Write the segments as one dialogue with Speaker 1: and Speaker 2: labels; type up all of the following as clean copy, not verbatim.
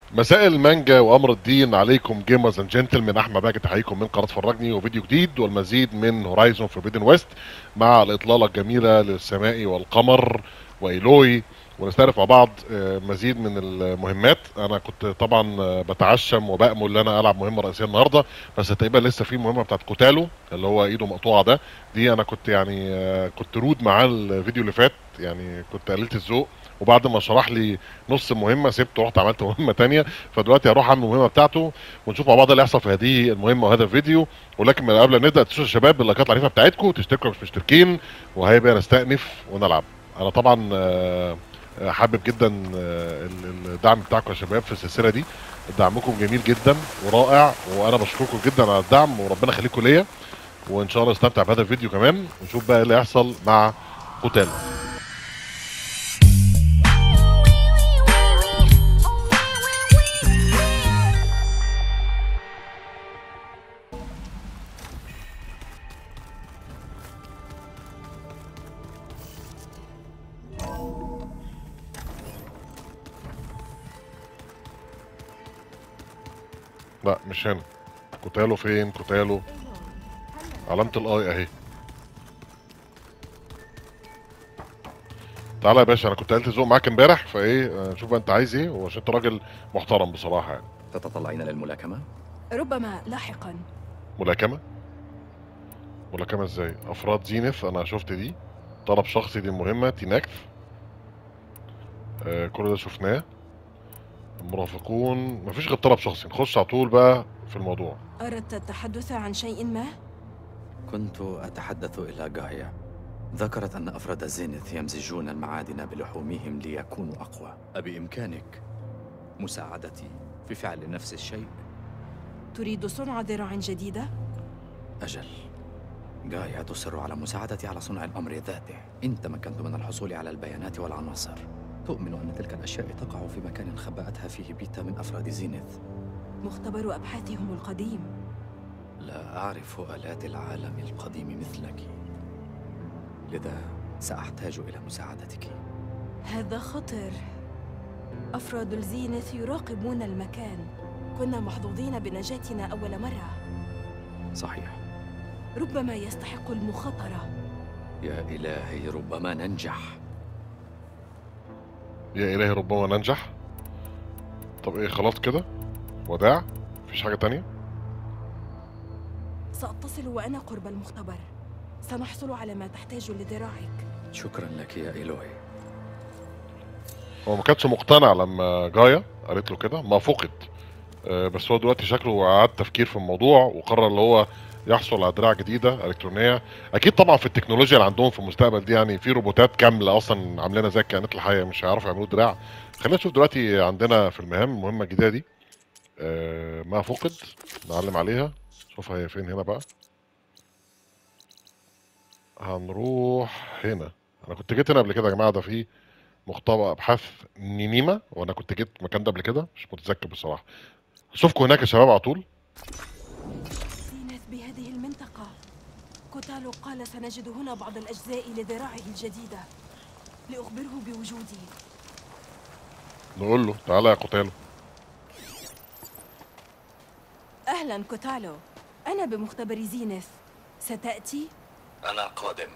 Speaker 1: مساء المانجا وامر الدين عليكم جيمرز اند جنتلمان. احمد باجي تحييكم من قناه فرجني وفيديو جديد والمزيد من هورايزون فوربيدن ويست مع الاطلاله الجميله للسماء والقمر وايلوي. ونستعرف مع بعض مزيد من المهمات. انا كنت طبعا بتعشم وبامل ان انا العب مهمه رئيسيه النهارده، بس تقريبا لسه في مهمه بتاعت كوتالو اللي هو ايده مقطوعه ده. دي انا كنت يعني كنت رود معاه الفيديو اللي فات، يعني كنت قللت الذوق، وبعد ما شرح لي نص المهمه سبته ورحت عملت مهمه تانية. فدلوقتي هروح اعمل المهمه بتاعته ونشوف مع بعض اللي هيحصل في هذه المهمه وهذا الفيديو. ولكن من قبل ما نبدا تشوفوا الشباب باللايكات العنيفه بتاعتكم، تشتركوا لو مش مشتركين، وهيبقى نستأنف ونلعب. انا طبعا حابب جدا الدعم بتاعكم يا شباب في السلسله دي. دعمكم جميل جدا ورائع، وانا بشكركم جدا على الدعم وربنا يخليكم ليا. وان شاء الله نستمتع بهذا الفيديو كمان ونشوف بقى اللي هيحصل مع قتال. لا مش هنا. كوتالو فين؟ كوتالو علامة الاي اهي. تعالى يا باشا، انا كنت قلت ذوق معاك امبارح، فايه شوف بقى انت عايز ايه، وعشان انت راجل محترم بصراحة يعني.
Speaker 2: تتطلعين للملاكمة؟
Speaker 3: ربما لاحقا.
Speaker 1: ملاكمة؟ ملاكمة ازاي؟ افراد زينف انا شفت دي. طلب شخصي دي مهمة تيناكف. كل ده شفناه. المرافقون مفيش غير طلب شخصي، نخش على طول بقى في الموضوع.
Speaker 3: أردت التحدث عن شيء ما؟
Speaker 2: كنت أتحدث إلى غاية. ذكرت أن أفراد زينث يمزجون المعادن بلحومهم ليكونوا أقوى. أبإمكانك مساعدتي في فعل نفس الشيء؟
Speaker 3: تريد صنع ذراع جديدة؟
Speaker 2: أجل، غاية تصر على مساعدتي على صنع الأمر ذاته. إن تمكنت من الحصول على البيانات والعناصر، تؤمن أن تلك الأشياء تقع في مكان خبأتها فيه بيتا من أفراد زينث.
Speaker 3: مختبر أبحاثهم القديم.
Speaker 2: لا أعرف آلات العالم القديم مثلك، لذا سأحتاج إلى مساعدتك.
Speaker 3: هذا خطر. أفراد الزينث يراقبون المكان. كنا محظوظين بنجاتنا أول مرة.
Speaker 2: صحيح.
Speaker 3: ربما يستحق المخاطرة.
Speaker 2: يا إلهي، ربما ننجح.
Speaker 1: يا الهي ربما ننجح. طب ايه، خلاص كده وداع؟ مفيش حاجة تانية؟
Speaker 3: سأتصل وأنا قرب المختبر. سنحصل على ما تحتاج لذراعك.
Speaker 2: شكرا لك يا إلهي.
Speaker 1: هو ما كانش مقتنع لما جايا قالت له كده، ما فقد. بس هو دلوقتي شكله قعد تفكير في الموضوع وقرر اللي هو يحصل على دراع جديده الكترونيه. اكيد طبعا في التكنولوجيا اللي عندهم في المستقبل دي، يعني في روبوتات كامله اصلا عاملينها زي الكائنات الحيه، مش هيعرفوا يعملوا دراع. خلينا نشوف دلوقتي عندنا في المهمه الجديده دي. ما فقد، نعلم عليها. شوفها هي فين هنا بقى. هنروح هنا. انا كنت جيت هنا قبل كده يا جماعه، ده في مختبر ابحاث نينيما، وانا كنت جيت المكان ده قبل كده، مش متذكر بصراحه. اشوفكم هناك يا شباب على طول.
Speaker 3: زينث بهذه المنطقة. كوتالو قال سنجد هنا بعض الأجزاء لذراعه الجديدة. لأخبره بوجودي.
Speaker 1: نقول له تعالى يا قتالو.
Speaker 3: أهلا كوتالو. أنا بمختبر زينث. ستأتي؟
Speaker 2: أنا قادم.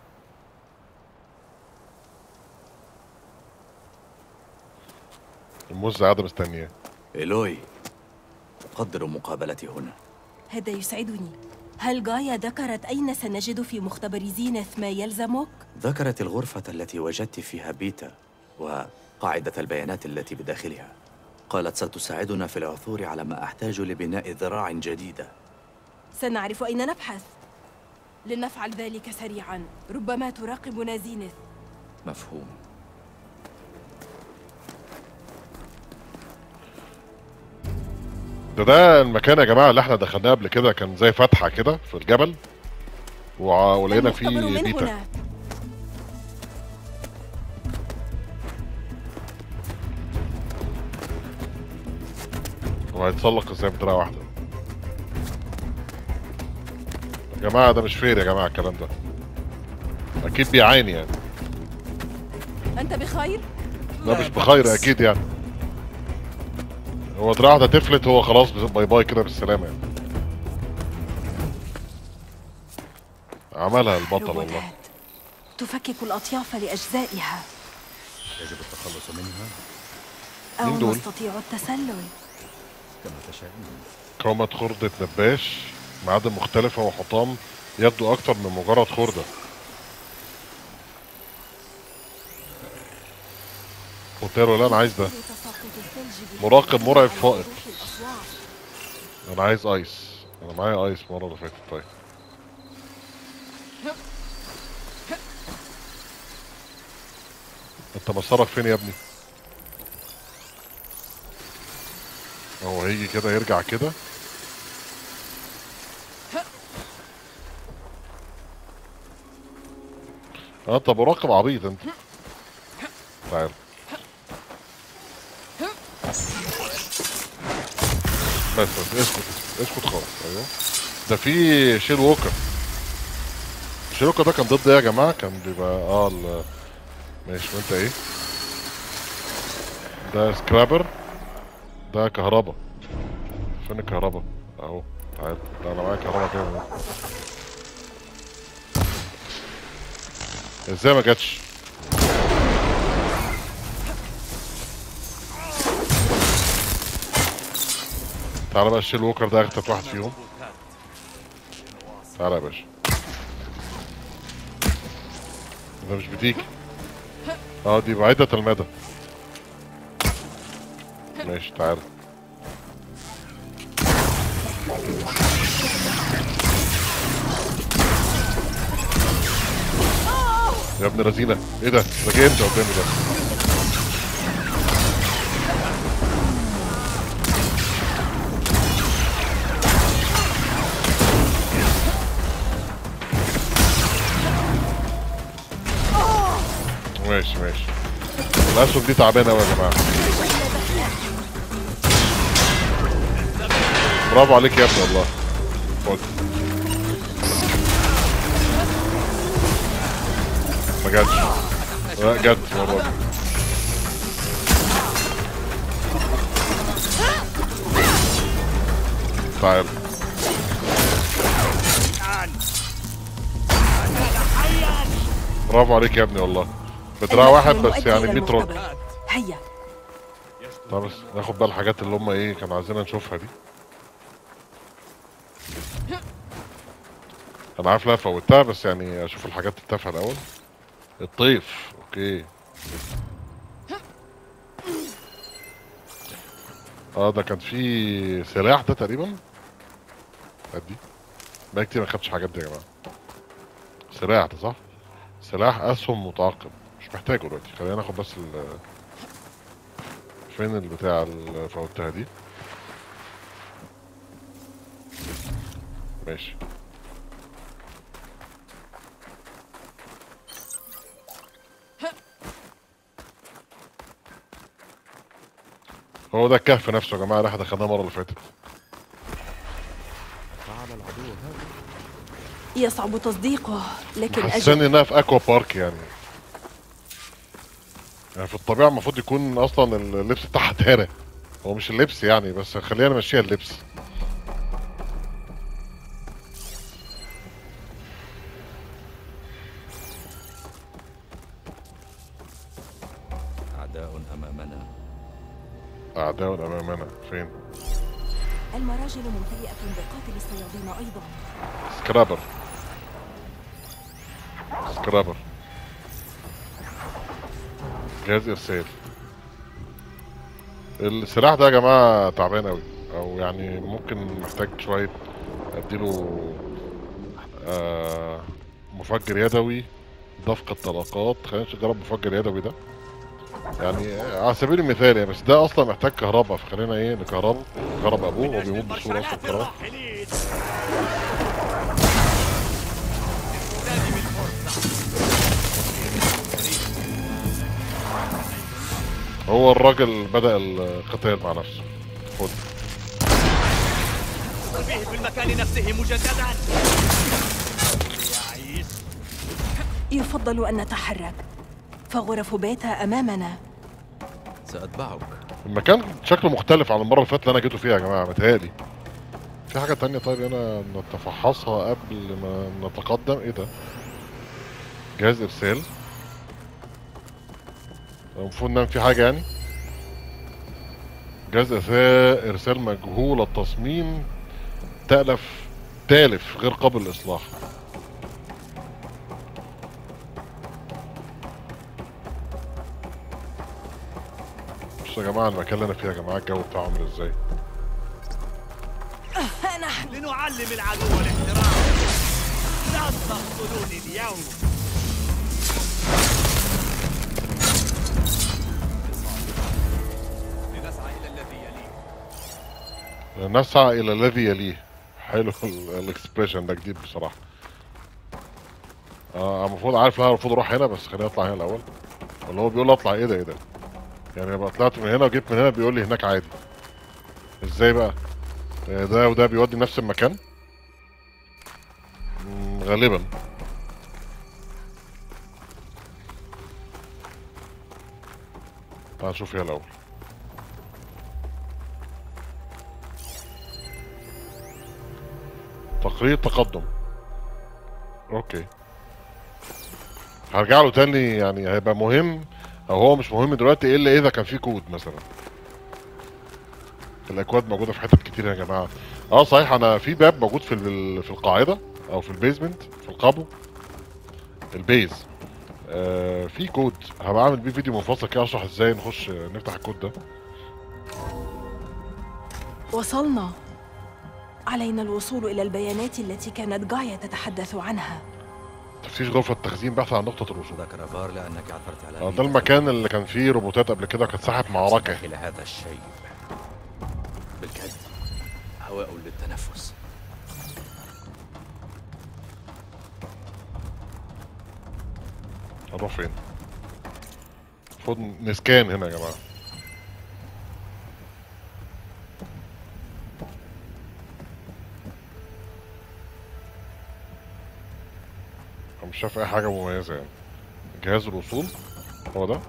Speaker 1: الموز قاعده مستنياه.
Speaker 2: إلهي، أقدر مقابلتي هنا.
Speaker 3: هذا يسعدني. هل غايا ذكرت أين سنجد في مختبر زينث ما يلزمك؟
Speaker 2: ذكرت الغرفة التي وجدت فيها بيتا وقاعدة البيانات التي بداخلها. قالت ستساعدنا في العثور على ما أحتاج لبناء ذراع جديدة.
Speaker 3: سنعرف أين نبحث. لنفعل ذلك سريعاً. ربما تراقبنا زينث.
Speaker 2: مفهوم.
Speaker 1: ده المكان يا جماعه اللي احنا دخلناه قبل كده، كان زي فتحه كده في الجبل ولقينا فيه
Speaker 3: المختبر من
Speaker 1: بيتا.
Speaker 3: هنا.
Speaker 1: وهيتسلق ازاي بدراع واحده؟ يا جماعه ده مش فير يا جماعه الكلام ده. اكيد بيعاني يعني.
Speaker 3: أنت بخير؟
Speaker 1: لا مش بخير اكيد يعني. هو دراعه ده تفلت، هو خلاص باي باي كده بالسلامه يعني. عملها البطل والله.
Speaker 3: روبوتات تفكك الأطياف لأجزائها.
Speaker 2: يجب التخلص منها
Speaker 3: أو
Speaker 1: مين دول؟
Speaker 3: نستطيع التسلل.
Speaker 2: كما تشاءون.
Speaker 1: قامت خردة نباش، معادن مختلفة وحطام يبدو أكتر من مجرد خردة. اوتيرو، لا أنا عايز ده. مراقب مرعب فائق. أنا عايز أيس، أنا معايا أيس المرة اللي فاتت. طيب أنت مسارك فين يا ابني؟ هو هيجي كده يرجع كده. انت مراقب عبيط انت. تعال بس اسكت اسكت خالص. ايوه ده في شيل ووكر. شيل ووكر ده كان ضد ايه يا جماعه؟ كان بيبقى ماشي. وانت ايه؟ ده سكرابر، ده كهربا. فين الكهربا؟ اهو تعال. لا انا معايا كهربا كده اهو. ازاي ما جاتش؟ تعالى بقى الشيل ووكر ده اخدت واحد فيهم. تعالى يا باشا. ده مش بتيجي. دي بعيدة المدى. ماشي تعالى. يا ابن رزينة، ايه ده؟ ده جاي انت قدامي ده. ماشي ماشي. الاسهم دي تعبانه قوي يا جماعه. برافو عليك يا ابني والله. خد. ما جاتش. لا جت المره دي. تعال. برافو عليك يا ابني والله. بدراع واحد بس يعني 100 رجل.
Speaker 3: هيا.
Speaker 1: طب بس ناخد بقى الحاجات اللي هم ايه كانوا عايزيننا نشوفها دي. انا عارف لا فوتها، بس يعني اشوف الحاجات التافهه الاول. الطيف، اوكي. ده كان في سلاح ده تقريبا. ادي بقى كتير ما خدتش الحاجات دي يا جماعه. سلاح ده صح؟ سلاح اسهم متعاقب، مش محتاجه دلوقتي. خلينا ناخد بس فين البتاع اللي فوتها دي. ماشي. هو ده الكهف نفسه يا جماعه اللي احنا دخلناه المره اللي فاتت.
Speaker 3: يصعب تصديقه لكن
Speaker 1: حساني انها في اكوا بارك يعني في الطبيعه المفروض يكون اصلا اللبس بتاعها تارة. هو مش اللبس يعني، بس خلينا نمشيها اللبس.
Speaker 2: أعداء أمامنا.
Speaker 1: أعداء أمامنا فين؟
Speaker 3: المراجل ممتلئة بقاتل الصيادين أيضا.
Speaker 1: سكرابر. سكرابر. جهاز إرسال. السلاح ده يا جماعة تعبان أوي، أو يعني ممكن محتاج شوية أديله مفجر يدوي، دفق الطلقات. خلينا نجرب مفجر يدوي ده يعني على سبيل المثال يعني، بس ده اصلا محتاج كهرباء، فخلينا ايه نكهرب ابوه. هو بيموت بسهوله اصلا الكهرباء. هو الراجل بدأ القتال مع نفسه. خد.
Speaker 4: في المكان نفسه مجددا.
Speaker 3: يفضل أن نتحرك، فغرف بيتا أمامنا.
Speaker 2: سأتبعك.
Speaker 1: المكان شكله مختلف عن المره اللي فاتت اللي انا جيته فيها يا جماعه، متهيألي في حاجه تانية. طيب هنا نتفحصها قبل ما نتقدم. ايه ده؟ جهاز ارسال. المفروض نعمل فيه حاجه يعني. جهاز ارسال مجهول التصميم، تالف غير قابل للاصلاح. بصوا يا جماعه المكان اللي انا فيه يا جماعه الجو بتاعه عامل ازاي.
Speaker 4: لنعلم العدو الاحترام. لا تقتلوني اليوم.
Speaker 1: نسعى الى الذي يليه. حلو الاكسبريشن ده جديد بصراحه. المفروض عارف لا المفروض اروح هنا، بس خليني اطلع هنا الاول. ولا هو بيقول اطلع؟ ايه ده؟ يعني ابقى طلعت من هنا وجيت من هنا بيقول لي هناك عادي. ازاي بقى؟ ده وده بيودي نفس المكان؟ غالبا. تعال نشوف هنا الاول. تقرير تقدم. اوكي، هرجع له تاني يعني، هيبقى مهم او هو مش مهم دلوقتي الا اذا كان في كود مثلا. الاكواد موجوده في حتت كتير يا جماعه. صحيح، انا في باب موجود في القاعده او في البيزمنت في القابو البيز. في كود هبقى اعمل بيه فيديو منفصل كده اشرح ازاي نخش نفتح الكود ده.
Speaker 3: وصلنا. علينا الوصول إلى البيانات التي كانت غاية تتحدث عنها.
Speaker 1: تفتيش غرفة التخزين، بحث عن نقطة الوصول.
Speaker 2: ذكر فار لأنك عثرت على
Speaker 1: ده المكان اللي كان فيه روبوتات قبل كده كانت ساحة معركة.
Speaker 2: إلى هذا الشيء بالكاد هواء للتنفس.
Speaker 1: هنروح فين؟ المفروض نسكان هنا يا جماعة. مش شايف اي حاجة مميزة يعني. جهاز الوصول هو ده.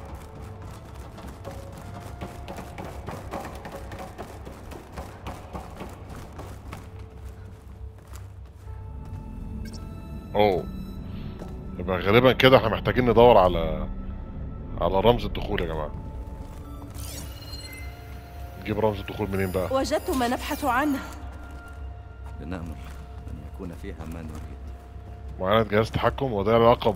Speaker 1: يبقى غالبا كده احنا محتاجين ندور على رمز الدخول يا جماعة. نجيب رمز الدخول منين بقى؟
Speaker 3: وجدت ما نبحث عنه.
Speaker 2: لنأمل أن يكون فيها ما نريد.
Speaker 1: معانا جهاز تحكم وده علاقة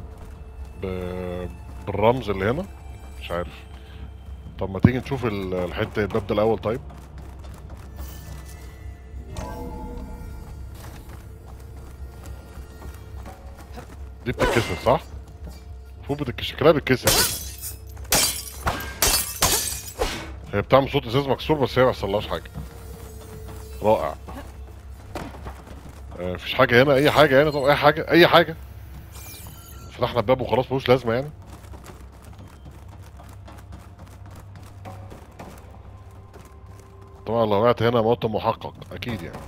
Speaker 1: بالرمز اللي هنا. مش عارف. طب ما تيجي نشوف الحتة الباب ده الأول. طيب دي بتتكسر صح؟ المفروض بتتكسر، شكلها بتتكسر كده. هي بتعمل صوت ازاز مكسور بس هي ميحصلهاش حاجة. رائع. مفيش حاجة هنا، أي حاجة هنا. طب أي حاجة. فتحنا الباب وخلاص ملوش لازمة يعني. طبعا لو وقعت هنا موت محقق أكيد يعني.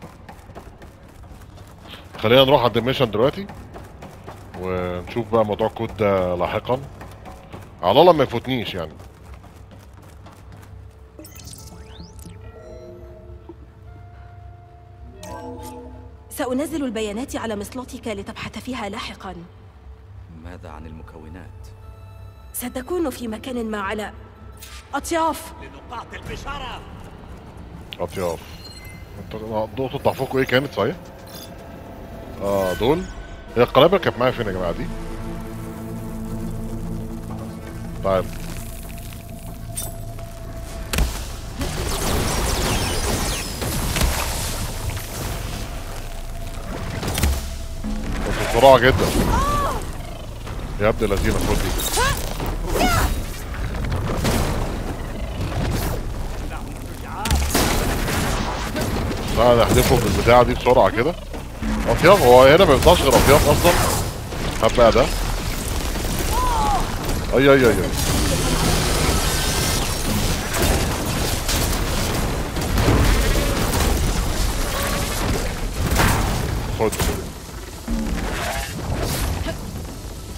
Speaker 1: خلينا نروح عند الميشن دلوقتي ونشوف بقى موضوع الكود ده لاحقا، على الله ما يفوتنيش يعني.
Speaker 3: سأنزل البيانات على مصلاتك لتبحث فيها لاحقا.
Speaker 2: ماذا عن المكونات؟
Speaker 3: ستكون في مكان ما على أطياف.
Speaker 4: لنقاتل بشرف.
Speaker 1: أطياف. نقطة ضعفكم إيه كانت صحيح؟ دول. هي القنابل كانت معايا فين يا جماعة دي؟ طيب بس بسرعة جدا يا ابن الذين. خد دي. لا نحذفه بالبتاعة دي بسرعة كده. أطياف، هو هنا ما ينفعش غير أطياف أصلا. هات بقى ده. أي خد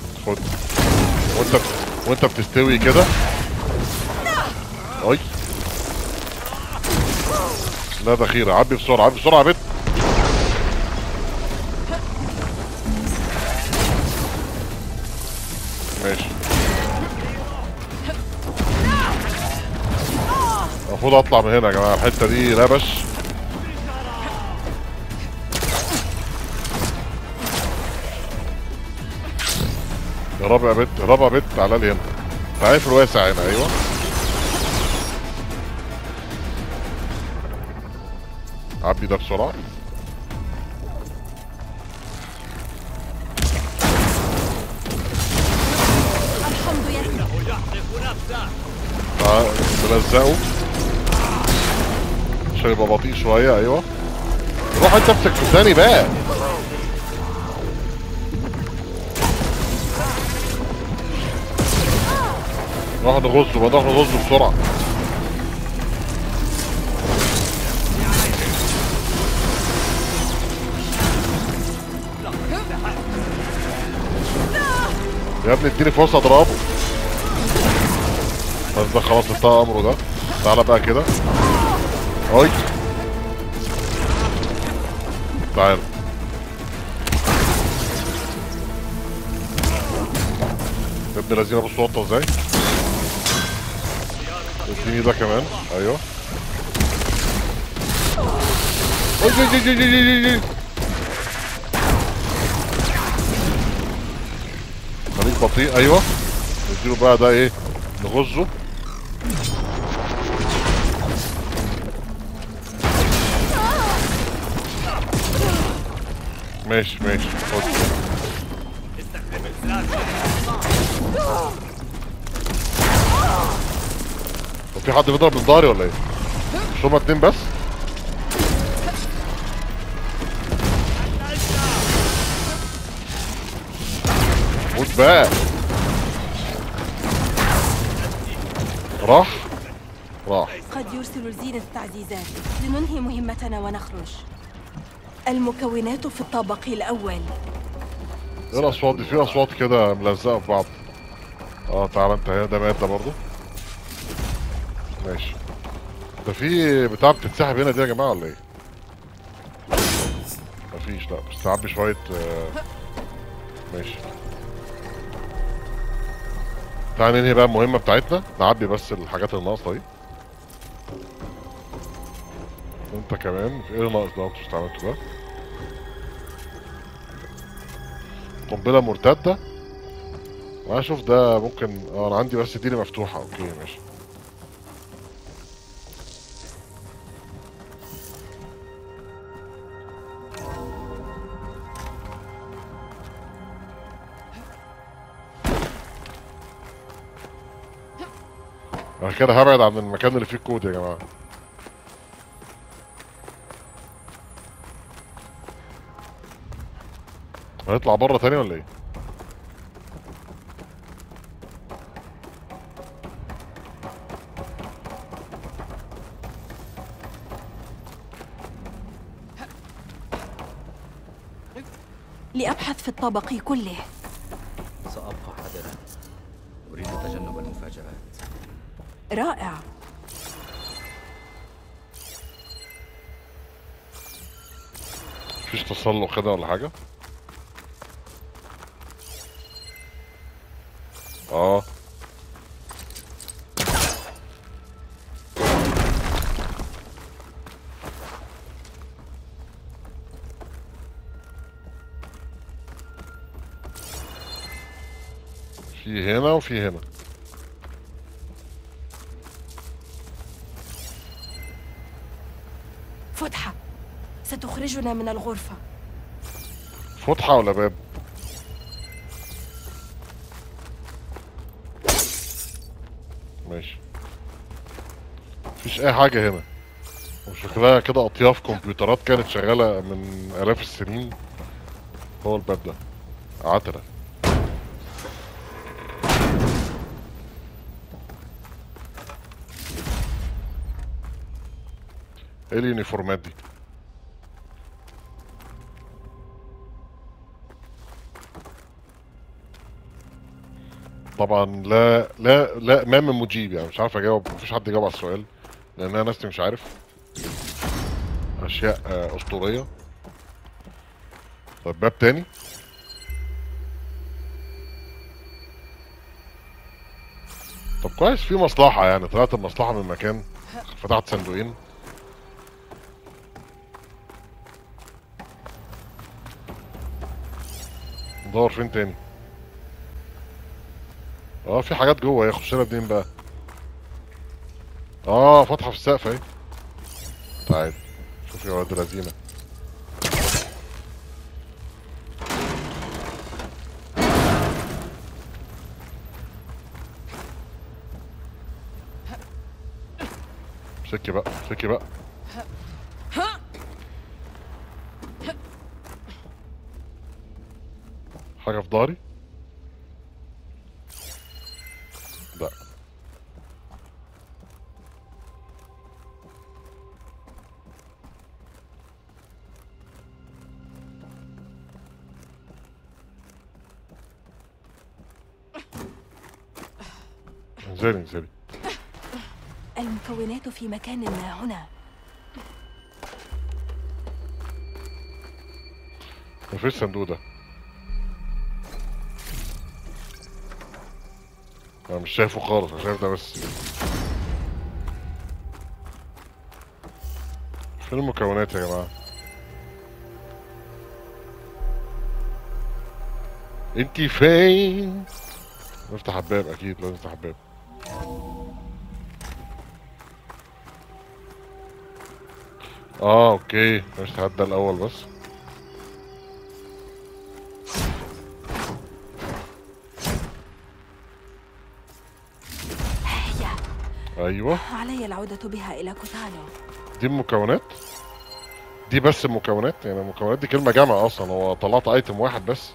Speaker 1: وانت بتستوي كده. اي لا ذخيره. عبي بسرعه عبي بسرعه يا بت. ماشي. المفروض اطلع من هنا يا جماعه، الحته دي لبش. يا رب يا بت، يا رب يا بت، تعالى لي هنا. تعالى في الواسع هنا. ايوه عبي ده بسرعه.
Speaker 3: الحمد لله.
Speaker 4: إنه يحرق نفسه.
Speaker 1: تعال نلزقه عشان يبقى بطيء شويه. ايوه روح انت امسك ثاني بقى. نروح نغزه بقى، نروح نغزه بسرعه. يا ابني اديني فرصه اضربه. بس ده خلاص انتهى امره ده. تعالى بقى كده. اي تعالى. يا ابن الذين بص وطه ازاي. اديني ده كمان. ايوه خليك بطيء. ايوه نديله بقى ده ايه، نغزه. ماشي ماشي خد.
Speaker 4: استخدم السلاح.
Speaker 1: هو في حد بيضرب من ضهري ولا ايه؟ مش هما اتنين بس؟ موت بقى. راح
Speaker 3: قد يرسل الزين التعزيزات لننهي مهمتنا ونخرج. المكونات في الطابق الأول.
Speaker 1: ايه الاصوات دي؟ في اصوات كده ملزقه في بعض. تعالى انت هنا. ده مات ده برضه. ماشي. ده في بتاع بتتسحب هنا دي يا جماعه ولا ايه؟ مفيش. لا بس تعبي شويه. ماشي. تعالى ننهي بقى المهمه بتاعتنا. نعبي بس الحاجات اللي ناقصه دي. انت كمان في ايه اللي ناقص ده؟ انتوا استعملتوا ده. قنبله مرتده. انا اشوف ده ممكن. انا عندي بس دي اللي مفتوحه. اوكي ماشي. انا كده هبعد عن المكان اللي فيه الكود يا جماعه. هنطلع بره تاني ولا ايه؟
Speaker 3: لأبحث في الطابق كله.
Speaker 2: سأبقى حذرا. أريد تجنب المفاجآت.
Speaker 3: رائع.
Speaker 1: مفيش تسلق كده ولا حاجه؟ في هنا وفي هنا.
Speaker 3: فتحة ستخرجنا من الغرفة.
Speaker 1: فتحة ولا باب؟ ماشي. مفيش اي حاجة هنا. وشكلها كده اطياف كمبيوترات كانت شغالة من الاف السنين. هو الباب ده عترة. ايه اليونيفورمات دي؟ طبعا لا ما من مجيب، يعني مش عارف اجاوب. مفيش حد يجاوب على السؤال لان انا نفسي مش عارف. اشياء اسطوريه. طب باب تاني. طب كويس، في مصلحه يعني، طلعت المصلحه من مكان. فتحت صندوقين. ندور فين تاني. في حاجات جوه، يخش لنا منين بقى؟ فاتحه في السقف اهي. تعال شوف يا واد رزينه. سكي بقى سكي بقى. حاجه في ضهري. لا. انزلي انزلي.
Speaker 3: المكونات في مكان ما هنا.
Speaker 1: مفيش صندوق ده. انا مش شايفه خالص، انا شايف ده بس. فين المكونات يا جماعه؟ انتي فين؟ نفتح الباب، اكيد لازم نفتح الباب. اوكي، مش هعدي الاول بس. ايوه،
Speaker 3: علي العودة بها إلى كوتالو.
Speaker 1: دي المكونات. دي بس المكونات، يعني المكونات دي كلمة جامعة اصلا، هو طلعت ايتم واحد بس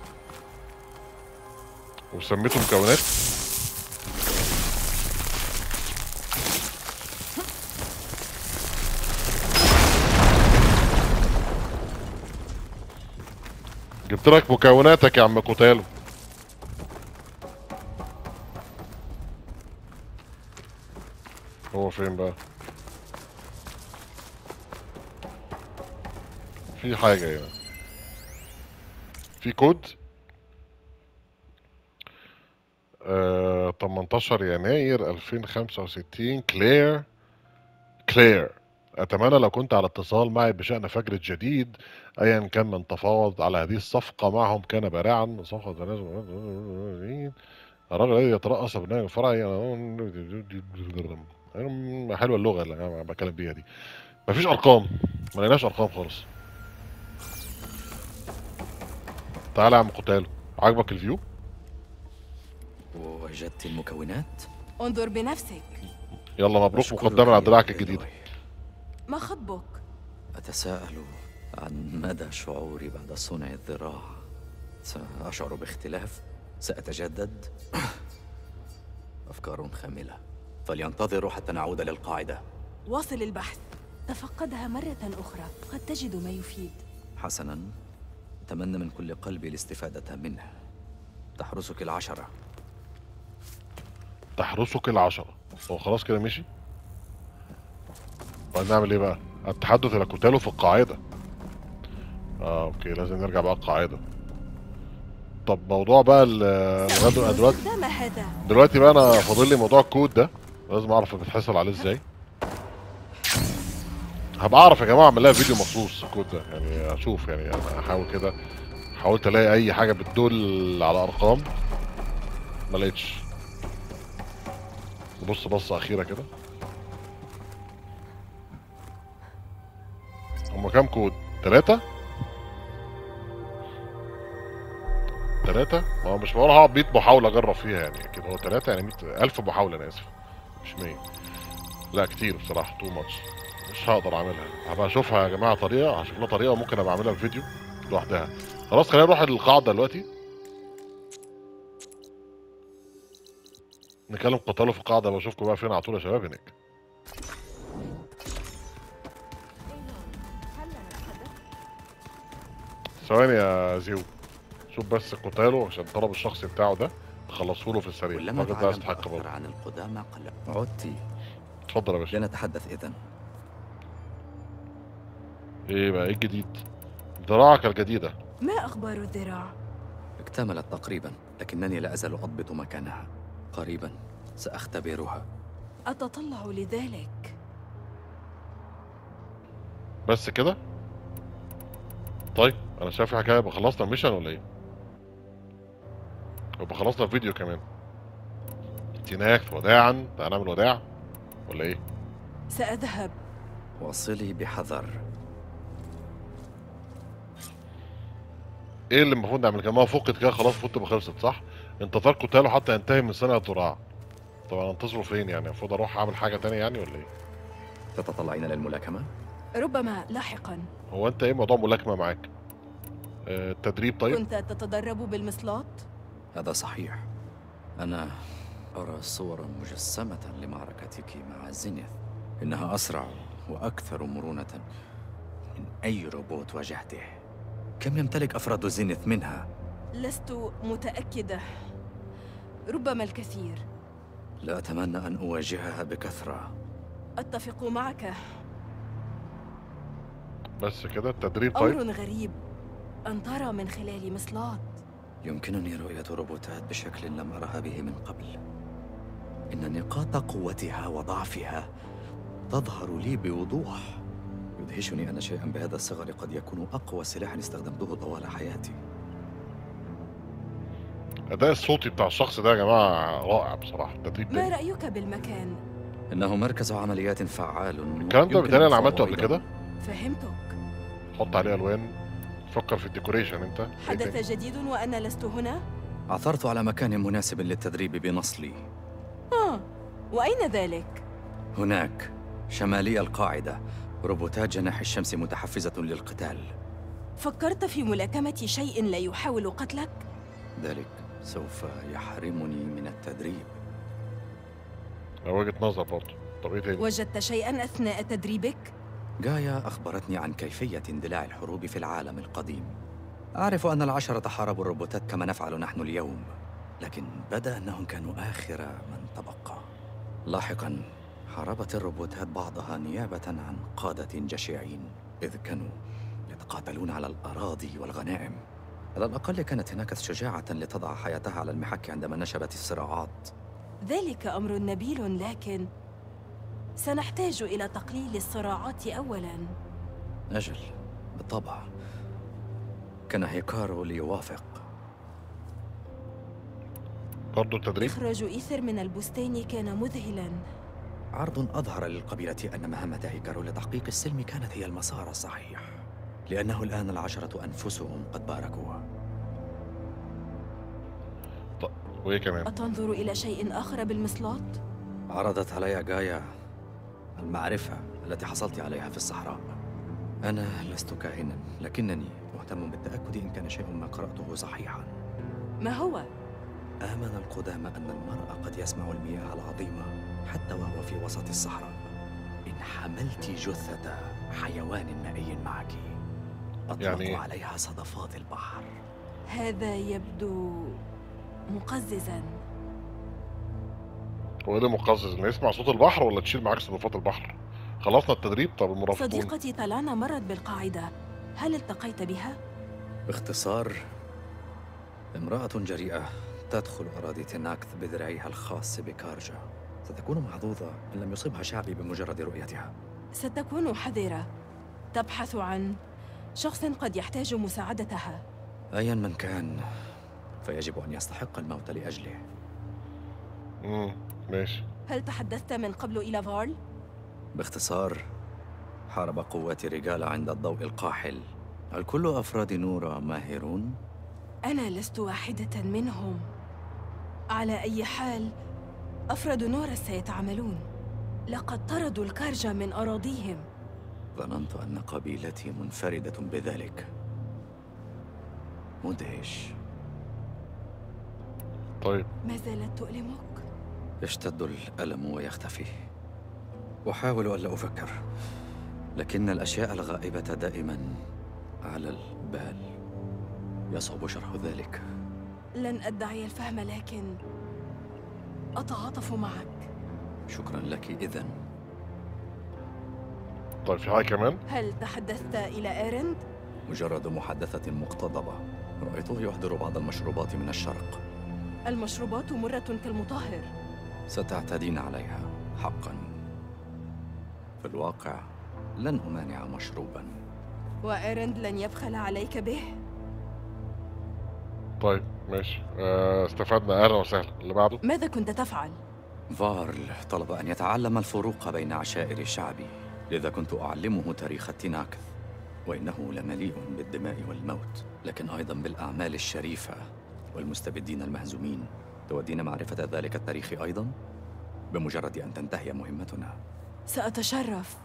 Speaker 1: وسميته مكونات. جبت لك مكوناتك يا عم كوتالو. هو فين بقى؟ في حاجة هنا، في كود. 18 يناير 2065. كلير، أتمنى لو كنت على اتصال معي بشأن فجر جديد، أيا كان من تفاوض على هذه الصفقة معهم كان بارعا. صفقة الراجل الذي يترأس برنامج فرعي. حلوة اللغة اللي أنا بتكلم بيها دي. مفيش أرقام، ما لقيناش أرقام خالص. تعالى يا عم قتالو، عاجبك الفيو؟
Speaker 2: وجدت المكونات؟
Speaker 3: انظر بنفسك.
Speaker 1: يلا مبروك
Speaker 2: أشكرك
Speaker 1: مقدما على
Speaker 2: يا
Speaker 1: دراعك
Speaker 2: إيلوي.
Speaker 1: الجديدة.
Speaker 3: ما خطبك؟
Speaker 2: أتساءل عن مدى شعوري بعد صنع الذراع. سأشعر باختلاف؟ سأتجدد؟ أفكار خاملة، فلينتظروا حتى نعود للقاعدة.
Speaker 3: واصل البحث، تفقدها مرة أخرى، قد تجد ما يفيد.
Speaker 2: حسناً، أتمنى من كل قلبي الاستفادة منه. تحرسك العشرة.
Speaker 1: تحرسك العشرة. هو خلاص كده مشي؟ نعمل ايه بقى؟ التحدث الى كوتالو في القاعدة. اوكي، لازم نرجع بقى القاعدة. طب موضوع بقى دلوقتي بقى انا فاضل لي موضوع الكود ده، لازم اعرف بيتحصل عليه ازاي. هبقى اعرف يا جماعه اعمل لها فيديو مخصوص الكود ده، يعني اشوف، يعني انا احاول كده. حاولت الاقي اي حاجه بتدل على ارقام، ما لقيتش. نبص بصه اخيره كده. هما كام كود؟ 3. ما هو مش هقعد 100 محاولة اجرب فيها يعني، كده هو 3 يعني 100,000 محاولة، انا اسف مش 100. لا كتير بصراحة، تو ماتش. مش هقدر اعملها، هبقى اشوفها يا جماعة طريقة، هشوف لها طريقة ممكن ابقى اعملها في فيديو لوحدها. خلاص خلينا نروح للقاعدة دلوقتي، نكلم قتاله في القاعدة. بشوفكم بقى فين على طول يا شباب هناك. ثواني يا زيو، شوف بس قتاله عشان الطلب الشخصي بتاعه ده تخلصوا له في السريع.
Speaker 2: كلما
Speaker 1: الراجل ده
Speaker 2: تعلمت
Speaker 1: يستحق
Speaker 2: أكثر
Speaker 1: برضه.
Speaker 2: عن القدامى قل. عدتي.
Speaker 1: اتفضل يا باشا.
Speaker 2: لنتحدث إذن.
Speaker 1: ايه بقى ايه الجديد؟ ذراعك الجديدة.
Speaker 3: ما أخبار الذراع؟
Speaker 2: اكتملت تقريبا، لكنني لا أزال أضبط مكانها. قريبا سأختبرها.
Speaker 3: أتطلع لذلك.
Speaker 1: بس كده؟ طيب انا شايف في حكايه، يبقى خلصنا الميشن ولا ايه؟ يبقى خلصنا الفيديو كمان. هناك وداعا، تعال نعمل وداع ولا ايه؟
Speaker 3: سأذهب.
Speaker 2: وصلي بحذر.
Speaker 1: ايه اللي المفروض نعمل كده؟ ما فقت كده خلاص، المفروض تبقى خلصت صح؟ انتظار قتاله حتى ينتهي من صنع الذراع. طبعا انتظره فين يعني؟ المفروض اروح اعمل حاجه تانية يعني ولا ايه؟
Speaker 2: تتطلعين للملاكمة؟
Speaker 3: ربما لاحقا.
Speaker 1: هو انت ايه موضوع ملاكمه معاك؟ التدريب طيب؟
Speaker 3: كنت تتدرب بالمصلات؟
Speaker 2: هذا صحيح. أنا أرى صورا مجسمة لمعركتك مع زينيث. إنها أسرع وأكثر مرونة من أي روبوت واجهته. كم يمتلك أفراد زينيث منها؟
Speaker 3: لست متأكدة. ربما الكثير.
Speaker 2: لا أتمنى أن أواجهها بكثرة.
Speaker 3: أتفق معك.
Speaker 1: بس كده التدريب طيب؟
Speaker 3: أمر غريب أن ترى من خلال مصلات.
Speaker 2: يمكنني رؤية روبوتات بشكل لم أرها به من قبل. إن نقاط قوتها وضعفها تظهر لي بوضوح. يدهشني أن شيئا بهذا الصغر قد يكون أقوى سلاح استخدمته طوال حياتي.
Speaker 1: الاداء الصوتي بتاع الشخص ده يا جماعه رائع بصراحه. التدريب
Speaker 3: ما
Speaker 1: ده
Speaker 3: رأيك بالمكان؟
Speaker 2: إنه مركز عمليات فعال.
Speaker 1: الكلام ده
Speaker 2: يمكن
Speaker 1: بالتالي انا
Speaker 2: إنفاذه
Speaker 1: عملته قبل
Speaker 2: أيضاً.
Speaker 1: كده.
Speaker 3: فهمتك.
Speaker 1: حط عليه الوان، فكر في الديكوريشن. انت إيه
Speaker 3: حدث
Speaker 1: تاني؟
Speaker 3: جديد وأنا لست هنا؟
Speaker 2: عثرت على مكان مناسب للتدريب بنصلي.
Speaker 3: وأين ذلك؟
Speaker 2: هناك شمالي القاعدة، روبوتات جناح الشمس متحفزة للقتال.
Speaker 3: فكرت في ملاكمة شيء لا يحاول قتلك؟
Speaker 2: ذلك سوف يحرمني من التدريب.
Speaker 1: وجهة نظر برضه. طب ايه تاني؟
Speaker 3: وجدت شيئا أثناء تدريبك؟
Speaker 2: جايا أخبرتني عن كيفية اندلاع الحروب في العالم القديم. أعرف أن العشرة حاربوا الروبوتات كما نفعل نحن اليوم، لكن بدا أنهم كانوا آخر من تبقى. لاحقا حاربت الروبوتات بعضها نيابة عن قادة جشعين، إذ كانوا يتقاتلون على الأراضي والغنائم. على الأقل كانت هناك شجاعة لتضع حياتها على المحك عندما نشبت الصراعات.
Speaker 3: ذلك أمر نبيل، لكن سنحتاج إلى تقليل الصراعات أولاً.
Speaker 2: أجل، بالطبع. كان هيكارو ليوافق.
Speaker 1: برضه التدريب؟
Speaker 3: إخراج إيثر من البستان كان مذهلاً.
Speaker 2: عرض أظهر للقبيلة أن مهمة هيكارو لتحقيق السلم كانت هي المسار الصحيح، لأنه الآن العشرة أنفسهم قد باركوها.
Speaker 1: طب وايه كمان؟
Speaker 3: أتنظر إلى شيء آخر بالمصلات؟
Speaker 2: عرضت علي جايا المعرفة التي حصلت عليها في الصحراء. أنا لست كاهنا، لكنني مهتم بالتأكد إن كان شيء ما قرأته صحيحا.
Speaker 3: ما هو؟
Speaker 2: آمن القدامى أن المرء قد يسمع المياه العظيمة حتى وهو في وسط الصحراء. إن حملت جثة حيوان مائي معك أطلقوا عليها صدفات البحر.
Speaker 3: هذا يبدو مقززاً.
Speaker 1: هو ايه اللي مقزز؟ ان يسمع صوت البحر ولا تشيل معاك صدفات البحر؟ خلصنا التدريب. طب المرافقون؟
Speaker 3: صديقتي طلانا مرت بالقاعدة، هل التقيت بها؟
Speaker 2: باختصار، امرأة جريئة تدخل أراضي تناكث بذراعها الخاص بكارجا. ستكون محظوظة إن لم يصبها شعبي بمجرد رؤيتها.
Speaker 3: ستكون حذرة. تبحث عن شخص قد يحتاج مساعدتها.
Speaker 2: أيا من كان فيجب أن يستحق الموت لأجله.
Speaker 1: ماشي.
Speaker 3: هل تحدثت من قبل إلى فارل؟
Speaker 2: باختصار، حارب قوات رجال عند الضوء القاحل. هل كل أفراد نورا ماهرون؟
Speaker 3: أنا لست واحدة منهم. على أي حال، أفراد نورا سيتعاملون. لقد طردوا الكارجا من أراضيهم.
Speaker 2: ظننت أن قبيلتي منفردة بذلك. مدهش.
Speaker 1: طيب
Speaker 3: ما زالت تؤلمك؟
Speaker 2: يشتد الألم ويختفي. أحاول ألا أفكر، لكن الأشياء الغائبة دائما على البال. يصعب شرح ذلك.
Speaker 3: لن أدعي الفهم، لكن أتعاطف معك.
Speaker 2: شكرا لك إذن.
Speaker 1: طيب في حاجه كمان؟
Speaker 3: هل تحدثت إلى إيرند؟
Speaker 2: مجرد محادثة مقتضبة. رأيته يحضر بعض المشروبات من الشرق.
Speaker 3: المشروبات مرة كالمطهر.
Speaker 2: ستعتدين عليها حقا. في الواقع لن أمانع مشروبا.
Speaker 3: وإيرند لن يبخل عليك به.
Speaker 1: طيب ماشي، استفدنا. اهلا وسهلا. اللي بعده.
Speaker 3: ماذا كنت تفعل؟
Speaker 2: فارل طلب أن يتعلم الفروق بين عشائر شعبي، لذا كنت أعلمه تاريخ التيناكث، وإنه لمليء بالدماء والموت، لكن أيضا بالأعمال الشريفة والمستبدين المهزومين. تودين معرفة ذلك التاريخ أيضا؟ بمجرد أن تنتهي مهمتنا.
Speaker 3: سأتشرف.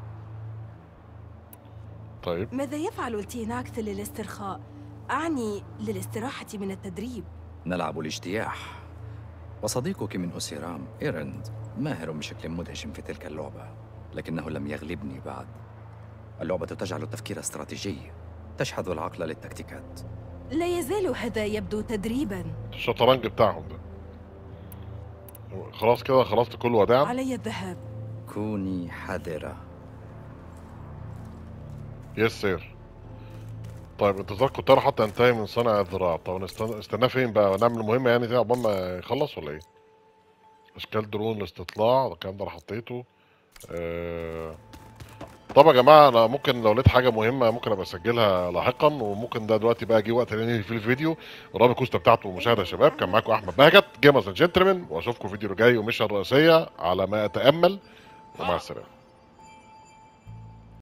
Speaker 1: طيب
Speaker 3: ماذا يفعل التيناكث للاسترخاء؟ أعني للاستراحة من التدريب.
Speaker 2: نلعب الاجتياح. وصديقك من أوسيرام إيرند ماهر بشكل مدهش في تلك اللعبة، لكنه لم يغلبني بعد. اللعبة تجعل التفكير استراتيجي، تشحذ العقل للتكتيكات.
Speaker 3: لا يزال هذا يبدو تدريباً.
Speaker 1: الشطرنج بتاعهم ده. خلاص كده خلصت كل وداع.
Speaker 3: علي الذهاب.
Speaker 2: كوني حذرة.
Speaker 1: يس سير. طيب انتظار كتار حتى ينتهي من صنع الذراع. طب نستناه فين بقى؟ نعمل مهمة يعني كده عقبال ما يخلص ولا ايه؟ اشكال درون الاستطلاع الكلام ده انا حطيته. طب يا جماعه انا ممكن لو لقيت حاجه مهمه ممكن ابقى اسجلها لاحقا، وممكن ده دلوقتي بقى جه وقت ننهي في الفيديو. ورغم كنتوا استمتعتوا بالمشاهده يا شباب. كان معاكم احمد بهجت جيمرز اند جنتلمان، واشوفكم في الفيديو الجاي ومش الرئيسيه على ما اتامل، ومع السلامه.